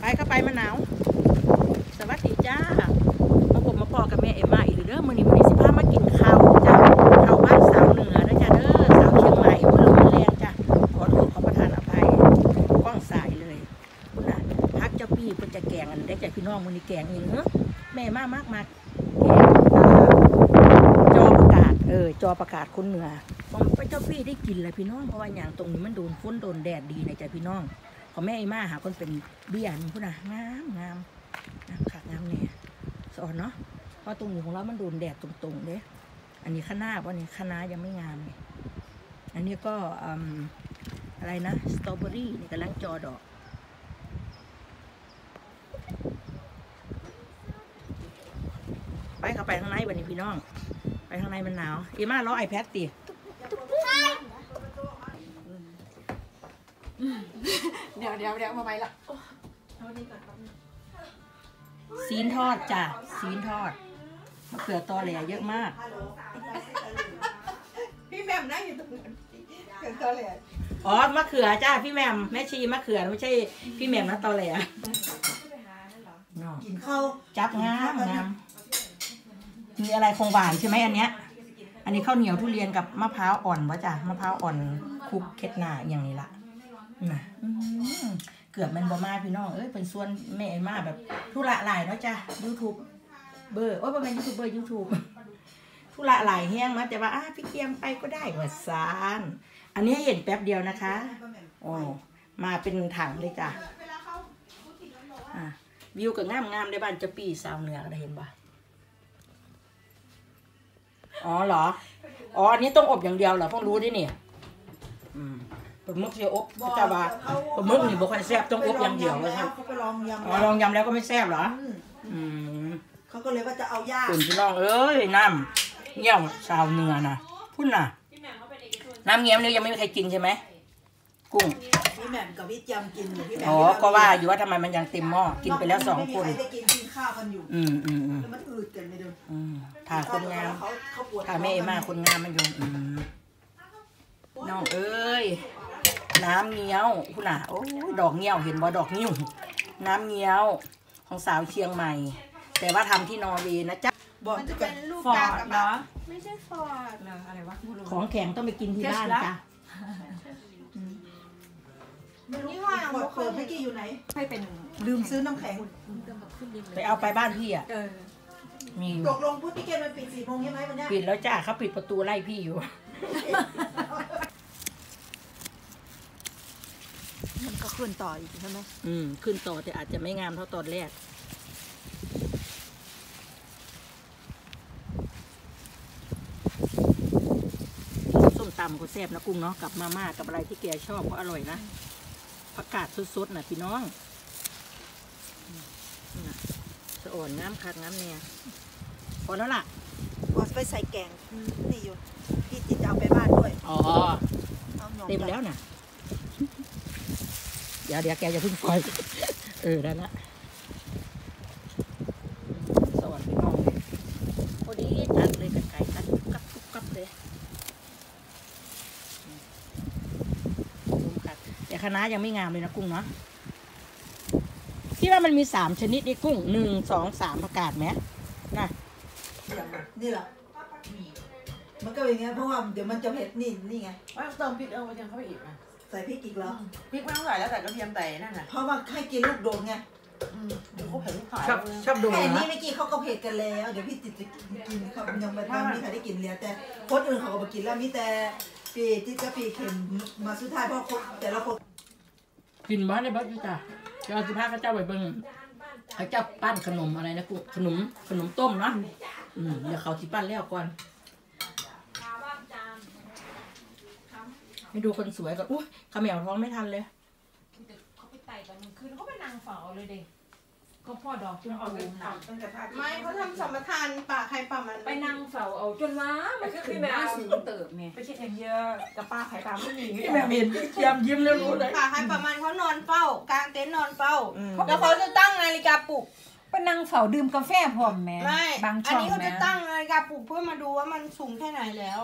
ไปก็ไปมะนาวสวัสดีจ้ามาผมมาปอกับแม่เอ็มมาอีกเด้อมื้อนี้สิพามากินข้าวจ้าข้าวบ้านสาวเหนือนะจ้าเด้อสาวเชียงใหม่พุ่นลมแรงจ้าขอโทษขอประทานอภัยกว้างสายเลยพุ่นน่ะพักเจ้าพี่เพิ่นจะแกงอันได้จากพี่น้องมื้อนี้แกงเองเนาะแม่มากแกงจอประกาศจอประกาศคนเหนือไปเจ้าพี่ได้กินเลยพี่น้องเพราะว่าอย่างตรงนี้มันโดนฝนโดนแดดดีนะจ้าพี่น้องขอแม่ไอ้มาหาคนเป็นเบี้ยนี่พุ่นน่ะงามขางามเนี่ยสอนเนาะเพราะตรงนี้ของเรามันโดนแดดตรงๆเด้อันนี้ข้างหน้าเพราะนี่ข้างหน้ายังไม่งามเลยอันนี้ก็อะไรนะสตรอเบอรี่นี่กำลังจอดอกไปเข้าไปข้างในวันนี้พี่น้องไปข้างในมันหนาวอีมาล้อไอแพดตีเดี๋ยวมาไปละซีนทอดจ้ะซีนทอดมะเขือตอแหลเยอะมากพี่แหม่มนั่งอยู่ตรงนั้นเป็นตอแหลอ๋อมะเขือจ้าพี่แหม่มแม่ชีมะเขือไม่ใช่พี่แหม่มนะตอแหลกินข้าวจับงามมีอะไรคงหวานใช่ไหมอันเนี้ยอันนี้ข้าวเหนียวทุเรียนกับมะพร้าวอ่อนวะจ้ะมะพร้าวอ่อนคลุกเคล็ดหน้าอย่างนี้ละนะเกือบมันบ่มาพี่น้องเป็นส่วนแม่มาแบบทุระหลายเนาะจ้ะ YouTube เบอร์ว่าเป็น YouTuber YouTube ทุระหลายแห้งมาแต่ว่าพี่เกียมไปก็ได้ว่าซานอันนี้เห็นแป๊บเดียวนะคะโอ้มาเป็นถังเลยจ้ะวิวกับงามในบ้านจะปีสาวเหนือได้เห็นป่ะอ๋อเหรออ๋ออันนี้ต้องอบอย่างเดียวเหรอเพิ่งรู้ดิเนี่ยปลาหมึกเสียอบจะว่าปลาหมึกนี่บอกว่าแซ่บต้องอบอย่างเดียวเลยครับเขาไปลองยำลองยำแล้วก็ไม่แซ่บเหรอเขาก็เลยว่าจะเอาย่าคุณพี่น้องน้ำเงี้ยวชาวเหนือนะพุ่นน่ะน้ำเงี้ยวเนี่ยยังไม่มีใครกินใช่ไหมกุ้งพี่แหม่มกับพี่จำกินอยู่พี่แหม่มอ๋อก็ว่าอยู่ว่าทำไมมันยังเต็มหม้อกินไปแล้ว2 คนได้กินข้าวกันอยู่แล้วมันอืดกันไม่ดูถ่าคนงามถ่าแม่มาคนงามมันอยู่น้องน้ำเงี้ยวคุณน่ะโอ้ดอกเงี้ยวเห็นบ่ดอกนิ้วน้ำเงี้ยวของสาวเชียงใหม่แต่ว่าทำที่นอร์เวย์นะจ๊ะมันจะเป็นลูกกากเหรอไม่ใช่ฟอร์ดเหรออะไรวะของแข็งต้องไปกินที่บ้านจ้ะนี่ว่าบอกเปิดเมื่อกี้อยู่ไหนให้เป็นลืมซื้อน้ำแข็งไปเอาไปบ้านพี่มีตกลงพุทธิเกณฑ์มันปิด4 โมงใช่ไหมวันนี้ปิดแล้วจ้าเขาปิดประตูไล่พี่อยู่มันก็ขึ้นต่ออีกใช่ไหมขึ้นต่อแต่อาจจะไม่งามเท่าตอนแรกส้มตำก็แซ่บนะกุ้งเนาะกับมาม่ากับอะไรที่แกชอบก็อร่อยนะผักกาดสดๆนะพี่น้องสะอ่อนน้ำคักน้ำเนี่ยพอแล้วล่ะว่าไปใส่แกงนี่อยู่พี่จิตจะเอาไปบ้านด้วยอ๋อเต็มแล้วน่ะเดี๋ยวแกจะพึ่งปล่อยได้ละสวัสดีน้องพอดีตัดเลยกันไก่ตัดทุกกับเลยแต่คณะยังไม่งามเลยนะกุ้งเนาะที่ว่ามันมี3 ชนิดนี่กุ้ง1 2 3ประกาศไหมนะนี่เหรอมันก็อย่างเงี้ยเพราะว่าเดี๋ยวมันจะเผ็ดนี่ไงว่าเติมพริกมันยังเข้าไปอีกนะใส่พริกอีกเหรอพริกไม่ต้องใส่แล้วใส่กระเทียมแต่นั่นน่ะเพราะว่าให้กินลูกโดดไงเขาเผ็ดลูกขายชอบโดดแค่นี้เมื่อกี้เขาก็เผ็ดกันแล้วเดี๋ยวพี่ติดกินเขายังไม่มีใครได้กินเลยแต่คนอื่นเขาก็มากินแล้วมีแต่ปีที่จะปีเข็มมาสุดท้ายเพราะแต่ละคนกินบ้านได้บ้านจ้ะเจ้าสิพาข้าเจ้าไปเบิ่งข้าเจ้าปั้นขนมอะไรนะกูขนมต้มเนาะเดี๋ยวเขาที่ปั้นแล้วก่อนไม่ดูคนสวยก่อนอุ้ยขมวท้องไม่ทันเลยเขาไปไต่กันคืนเขาไปนางเฝ้าเลยเด็กก็พ่อดอกจนเอาลืมนะไม่เขาทำสัมปทานป่าใครป่ามันไปนางเฝ้าเอาจนว่ามันขึ้นมาสูงเติบไงไปคิดเองเยอะกับป้าขายปลาไม่มีแม่เห็นเทียมยิ้มแล้วรู้เลยป่าใครป่ามันเขานอนเฝ้ากางเต็นท์นอนเฝ้าแล้วเขาจะตั้งนาฬิกาปลุกไปนั่งเฝ้าดื่มกาแฟพร้อมแม่บางช่องอันนี้เขาจะตั้งนาฬิกาปลุกเพื่อมาดูว่ามันสูงแค่ไหนแล้ว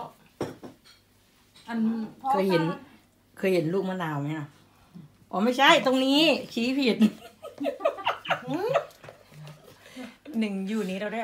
เคยเห็นลูกมะนาวไหมนะอ๋อไม่ใช่ตรงนี้ชี้ผิดหนึ่งอยู่นี้เราได้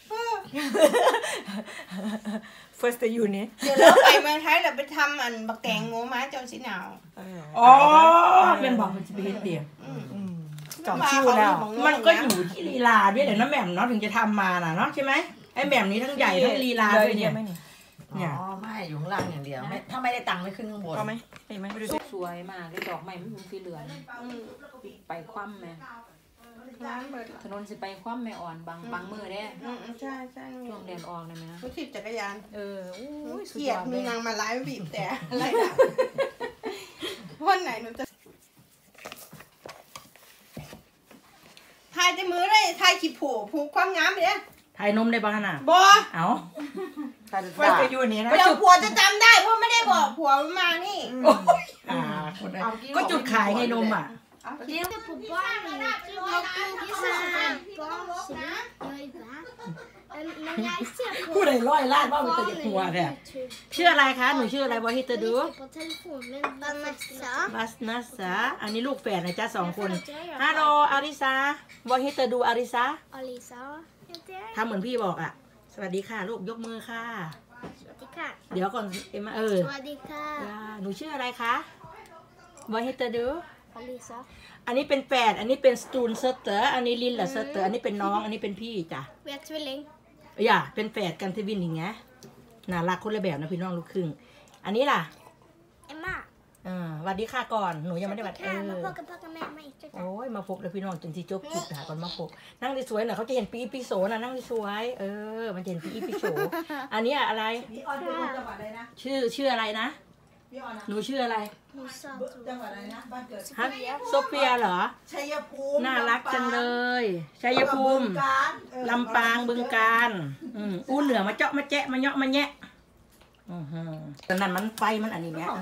first อยู่นี้เดี๋ยวเราไปเมืองไทยเราไปทำอันบักแตงโมมาเจ้าสิหนาวอ๋อเป็นบอกมันจะไปเฮ็ดเดียวจอมชิวแล้ว มันก็อยู่ที่ลีลาด้วยแหละนะแหม่มเนาะถึงจะทำมาน่ะเนาะใช่ไหมไอ้แหม่มนี้ทั้งใหญ่ทั้งลีลาด้วยเนี่ยอ๋อไม่อยู่ข้างล่างอย่างเดียวไม่ถ้าไม่ได้ตังค์ไม่ขึ้นข้างบนพอไหมเห็นไหมสวยมากเลยดอกไม้มันสีเหลืองไปคว่ำแม่ร้านเบิดถนนสิไปคว่ำแม่อ่อนบางมือเด้ใช่ใช่ช่วงแดดออกได้ไหมผู้ขี่จักรยานอู้ยสุดเกียยอดดเลมียนางมาไลฟ์บีบแต่อะไรนะวันไหนหนูจะทายจะมือได้ทายขีดผูกความงามเลยถ่ายนมได้บ้างน่ะบอเอ้าว่าจะอยู่นี้นะเดี๋ยวผัวจะจำได้เพราะไม่ได้บอกผัวมานี่ก็จุดขายไงนมอ่ะ พูดอะไรร้อยล้านว่ามันจะหัวเนี่ยชื่ออะไรคะหนูชื่ออะไรวอฮิตดูบัสนัสซาอันนี้ลูกแฝดนะจ๊ะ2 คนฮัลโหลอาริซาวอฮิตดูอาริซาทำเหมือนพี่บอกอ่ะสวัสดีค่ะลูกยกมือค่ะเดี๋ยวก่อนเอ็มสวัสดีค่ะหนูชื่ออะไรคะวอฮิตดูอันนี้เป็นแฝดอันนี้เป็นสตูนเซตเตอร์อันนี้ลินละเซตเตอร์อันนี้เป็นน้องอันนี้เป็นพี่จ้ะอย่าเป็นแฝดกันที่วินอย่างเงี้ยน่ารักคนละแบบนะพี่น้องลูกครึ่งอันนี้ล่ะสวัสดีค่ะก่อนหนูยังไม่ได้บัดมาพบกับพ่อกับแม่มาอีกจ้ะโอ้ยมาพบเลยพี่น้องจนที่จบคลิปหาก่อนมาพบนั่งสวยๆหน่อยเขาจะเห็นปีปีโสนะนั่งสวยมันจะเห็นปีปีโสอันนี้อะไรพี่ออนเป็นคนจังหวัดอะไรนะชื่ออะไรนะพี่ออนหนูชื่ออะไรมีซอสจังหวัดอะไรนะบ้านเกิดฮะโซเฟียเหรอชัยภูมิน่ารักจังเลยชัยภูมิลำปางบึงกาฬอู้เหนือมาเจาะมาแจ๊ะมาเยาะมาแยะตอนนั้นมันไฟมันอันนี้เนี่ย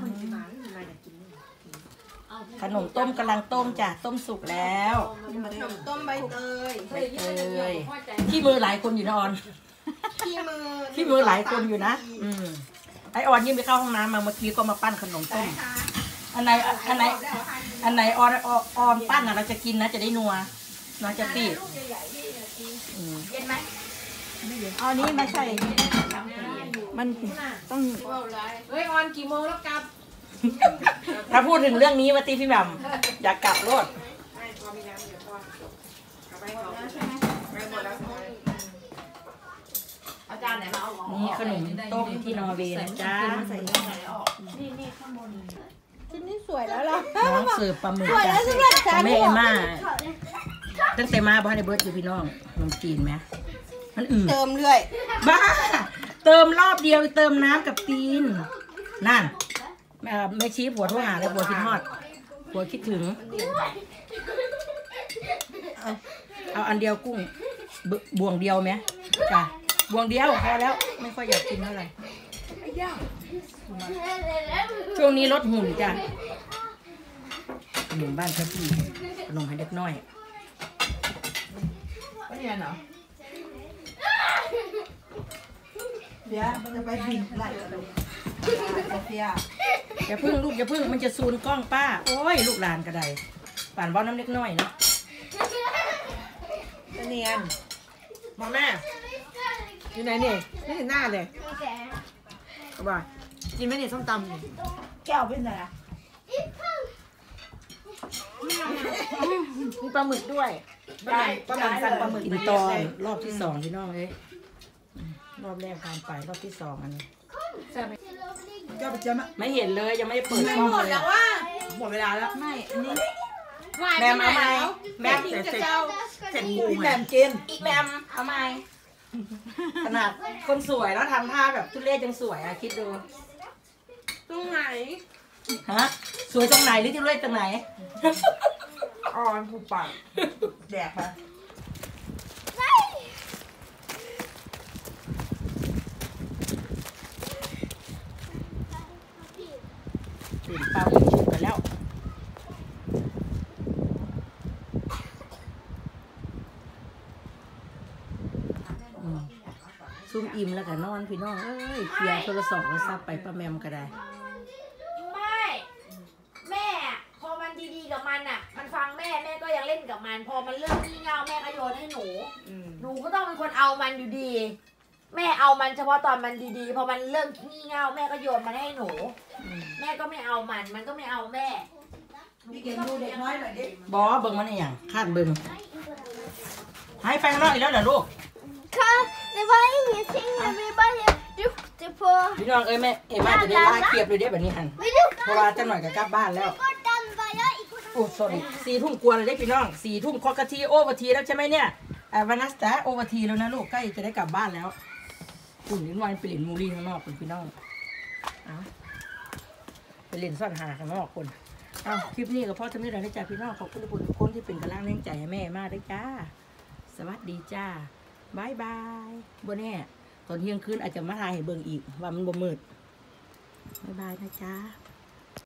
ขนมต้มกำลังต้มจ้ะต้มสุกแล้วขนมต้มใบเตยใบเตยที่มือหลายคนอยู่นะออนที่มือที่มือหลายคนอยู่นะไอออนยิ่งไปเข้าห้องน้ำมาเมื่อกี้ก็มาปั้นขนมต้มอันไหนออนปั้นอ่ะเราจะกินนะจะได้นัวเราจะตีเย็นไหมเอานี้มาใส่มันต้องเฮ้ยออนกี่โมงแล้วกลับถ้าพูดถึงเรื่องนี้มาตีพี่แหม่มอยากกลับรถนี่ขนมต้มที่นอร์เวย์นะจ๊ะชิ้นนี้สวยแล้วเหรอน้องเสิร์ฟปลาหมึกจ้ะแม่เอม่าตั้งแต่มาบ้านในเบิร์ดอยู่พี่น้องขนมจีนไหมมันเติมเรื่อยบ้าเติมรอบเดียวเติมน้ำกับตีนนั่นไม่ชี้ผัวโทรหาเลยผัวคิดฮอดผัวคิดถึงเอาอันเดียวกุ้งบวงเดียวไหมจ้ะบวงเดียวพอแล้วไม่ค่อยอยากกินเท่าไหร่ช่วงนี้ลดหุ่นจ้ะหนุ่มบ้านพี่ขนมให้เด็กน้อยไม่เรียนเหรอเดี๋ยวมันจะไปบินไล่กระดูกโซเฟียอย่าพึ่งลูกอย่าพึ่งมันจะซูนกล้องป้าโอ้ยลูกหลานกระไดป่านบ้านน้ำเล็กน้อยเนาะเนียนมองแม่อยู่ไหนเนี่ยไม่เห็นหน้าเลยเอาบ่กินไหมเนี่ยส้มตำเนี่ยแก้วเป็นไงอะมีปลาหมึกด้วยปลาหมึกสั่งปลาหมึกกินตอนรอบที่2พี่น้องเอ้ยรอบแรกผ่านไปรอบที่2อันนี้แก้วไปเจอมะไม่เห็นเลยยังไม่ได้เปิดกล้องหมดเลยแล้วว่าหมดเวลาแล้วไม่อันนี้แมมเอาไหมแมมทิ้งจะเจ้าเสร็จพี่แหม่มกินอีแมมเอาไหมขนาดคนสวยแล้วทำท่าแบบทุเรศยังสวยอะคิดดูตรงไหนฮะสวยตรงไหนหรือทุเรศตรงไหนอ่อนผูปากแดกไปตื่นเป้ายิงฉุกกันแล้วซุ่มอิ่มแล้วก็นอนพี่น้องเอ้ยเคลียร์โทรศัพท์แล้วซับไปป้าแมมก็ได้ไม่แม่พอมันดีๆกับมันอ่ะ มันฟังแม่แม่ก็ยังเล่นกับมัน พอมันเริ่มงี่เง่าแม่ก็โยนให้หนู หนูก็ต้องเป็นคนเอามันอยู่ดี แม่เอามันเฉพาะตอนมันดีๆ พอมันเริ่มงี่เง่าแม่ก็โยนมันให้หนู แม่ก็ไม่เอามัน มันก็ไม่เอาแม่พี่เก่งดูเด็กน้อยหน่อยดิบอเบิ่งมันอย่างคาดเบิ่งให้ไปข้างนอกอีกแล้วเหรอลูก Det var ingenting när vi bara dukte på. พี่น้องเอ้ยแม่มาจะได้ลาเกียบเลยเด้แบบนี้หัน Vi dukte เพราะว่าจะหน่อยก็กลับบ้านแล้ว på den var jag i. โอ้สอรี่4 ทุ่มกวนเลยได้พี่น้อง4 ทุ่มคอกะทีโอเวอร์ทีแล้วใช่ไหมเนี่ยวันนัสตาโอเวอร์ทีแล้วนะลูกใกล้จะได้กลับบ้านแล้วอุ่นลิ้นวันไปเล่นมูรี่ข้างนอกคุณพี่น้องเอาไปเล่นซ่อนหาข้างนอกคนเอาคลิปนี้ก็พอจะไม่ได้จ้าพี่น้องขอบคุณทุกคนที่เป็นกำลังแรงใจให้แม่มากด้วยจ้าสวัสดีจ้าบายบายบนแน่ตอนเที่ยงคืนอาจจะมาถ่ายให้เบิ่งอีกว่ามันบ่มืดบายบายนะจ้า